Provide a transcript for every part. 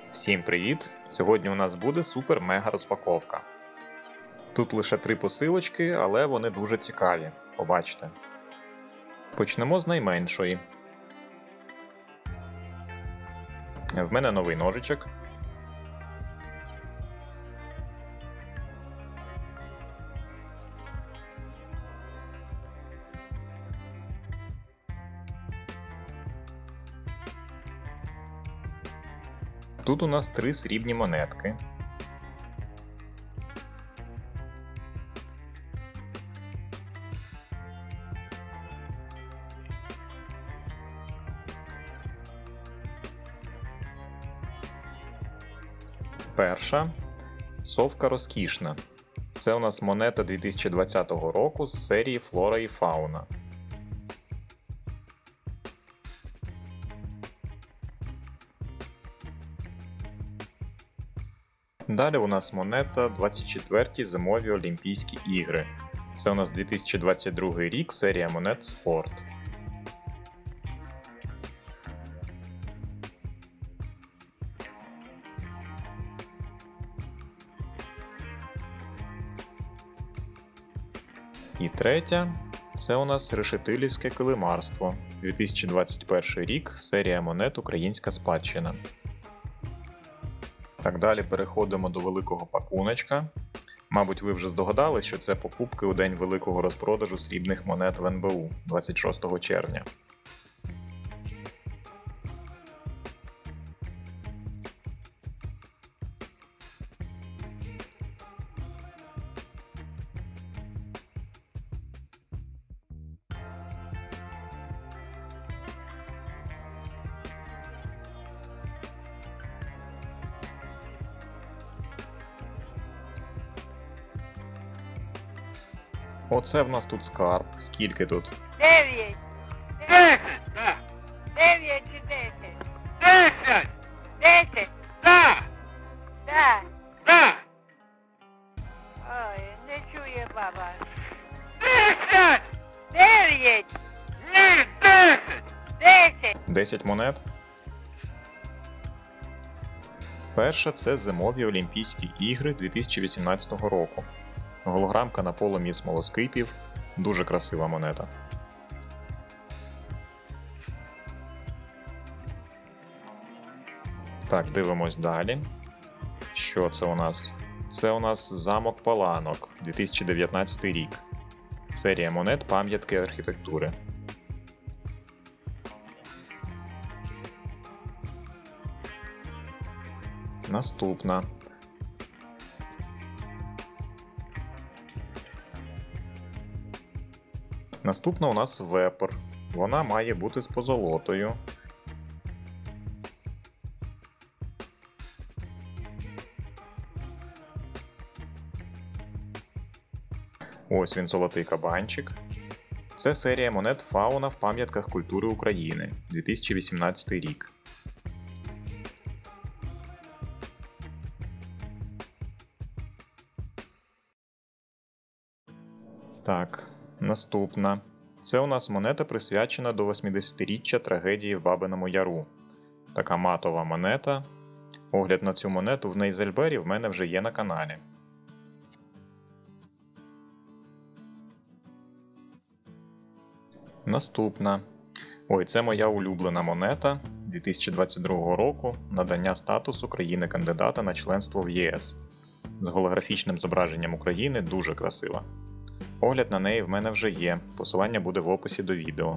Всім привіт! Сьогодні у нас буде супер-мега розпаковка. Тут лише 3 посилочки, але вони дуже цікаві, побачите. Почнемо з найменшої. В мене новий ножичок. Тут у нас 3 срібні монетки. Перша – совка розкішна. Це у нас монета 2020 року з серії Флора і Фауна. Далі у нас монета 24-ті зимові Олімпійські ігри. Це у нас 2022 рік, серія монет Спорт. І третя – це у нас решетилівське килимарство. 2021 рік, серія монет Українська спадщина. Так, далі переходимо до великого пакуночка. Мабуть, ви вже здогадались, що це покупки у день великого розпродажу срібних монет в НБУ 26 червня. Оце в нас тут скарб. Скільки тут? 9. 10, да. 9 чи 10? 10, 10? да, Да. да. Ой, не чує баба. 10, 9. ні, 10. 10. 10 монет. Перша – це зимові Олімпійські ігри 2018 року. Голограмка на полум'ї смолоскипів. Дуже красива монета. Так, дивимось далі. Що це у нас? Це у нас замок Паланок, 2019 рік. Серія монет пам'ятки архітектури. Наступна. Наступна у нас вепр. Вона має бути з позолотою. Ось він, золотий кабанчик. Це серія монет Фауна в пам'ятках культури України, 2018 рік. Так, наступна. Це у нас монета присвячена до 80-річчя трагедії в Бабиному Яру. Така матова монета. Огляд на цю монету в Нейзельбері в мене вже є на каналі. Наступна. Ой, це моя улюблена монета 2022 року надання статусу країни-кандидата на членство в ЄС. З голографічним зображенням України, дуже красива. Огляд на неї в мене вже є, посилання буде в описі до відео.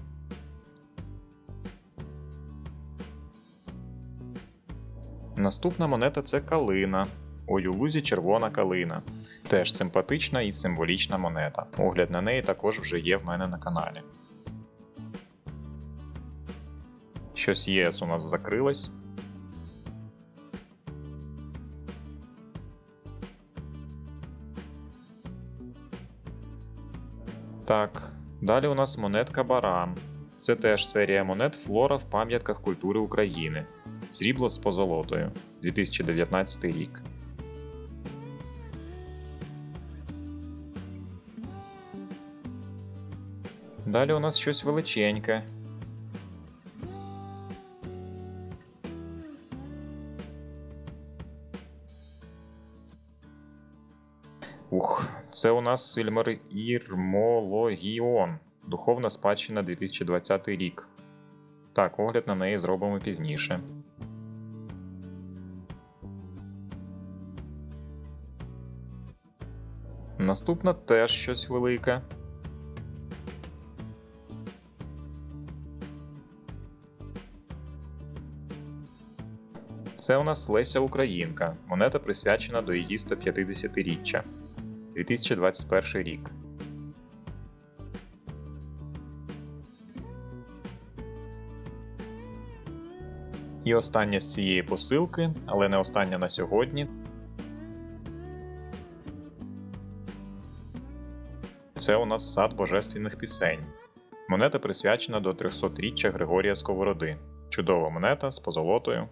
Наступна монета – це калина. Ой, у лузі червона калина. Теж симпатична і символічна монета. Огляд на неї також вже є в мене на каналі. Щось ЄС у нас закрилось. Так, далі у нас монетка Баран. Це теж серія монет Флора в пам'ятках культури України. Срібло з позолотою. 2019 рік. Далі у нас щось величеньке. Це у нас Ірмологіон. Духовна спадщина 2020 рік. Так, огляд на неї зробимо пізніше. Наступна теж щось велике. Це у нас Леся Українка. Монета присвячена до її 150-річчя. 2021 рік. І остання з цієї посилки, але не остання на сьогодні. Це у нас сад божественних пісень. Монета присвячена до 300-річчя Григорія Сковороди. Чудова монета з позолотою.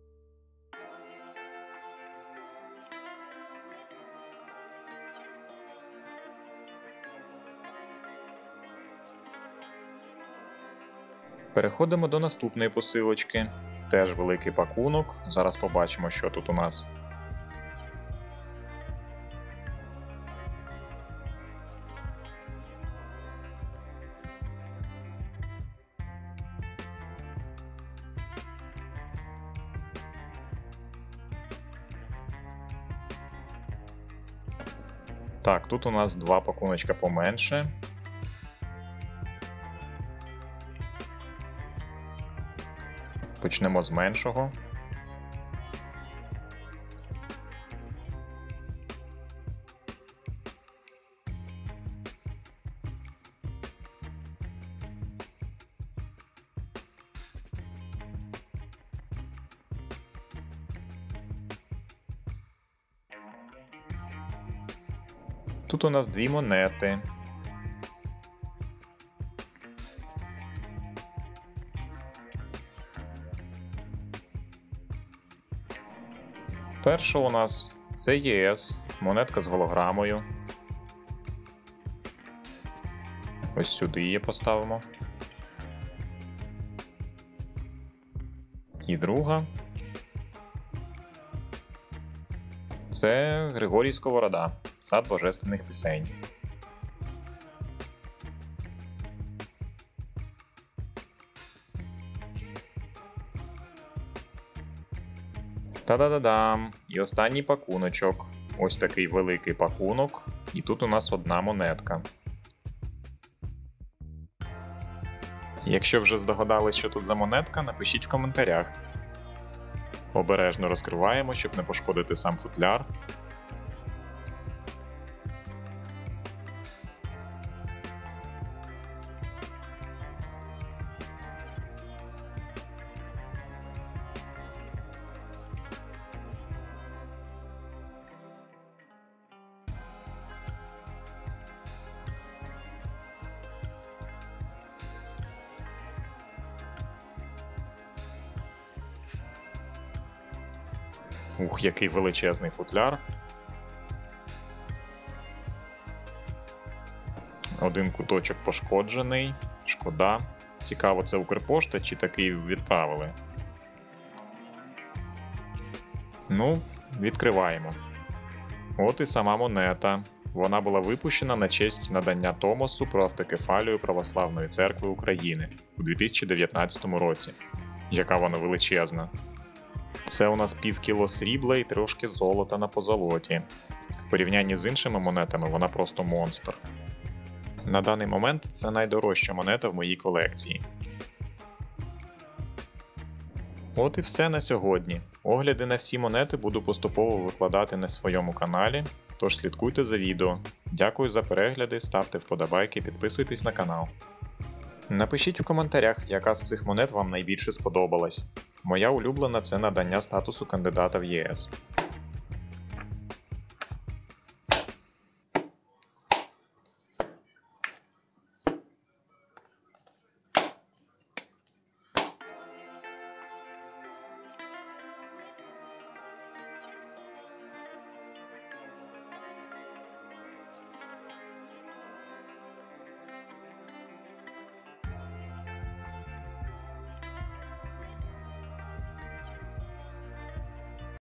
Переходимо до наступної посилочки. Теж великий пакунок. Зараз побачимо, що тут у нас. Так, тут у нас два пакуночка поменше. Почнемо з меншого. Тут у нас дві монети. Перша у нас це ЄС, монетка з голограмою. Ось сюди її поставимо. І друга це Григорій Сковорода, сад божественних пісень. Та-да-да-дам! І останній пакуночок. Ось такий великий пакунок. І тут у нас одна монетка. Якщо вже здогадались, що тут за монетка, напишіть в коментарях. Обережно розкриваємо, щоб не пошкодити сам футляр. Який величезний футляр. Один куточок пошкоджений. Шкода. Цікаво, це Укрпошта чи такий відправили? Ну, відкриваємо. От і сама монета. Вона була випущена на честь надання Томосу про автокефалію Православної Церкви України у 2019 році. Яка вона величезна. Це у нас пів кіло срібла і трошки золота на позолоті. В порівнянні з іншими монетами вона просто монстр. На даний момент це найдорожча монета в моїй колекції. От і все на сьогодні. Огляди на всі монети буду поступово викладати на своєму каналі, тож слідкуйте за відео. Дякую за перегляди, ставте вподобайки, підписуйтесь на канал. Напишіть в коментарях, яка з цих монет вам найбільше сподобалась. Моя улюблена – це надання статусу кандидата в ЄС.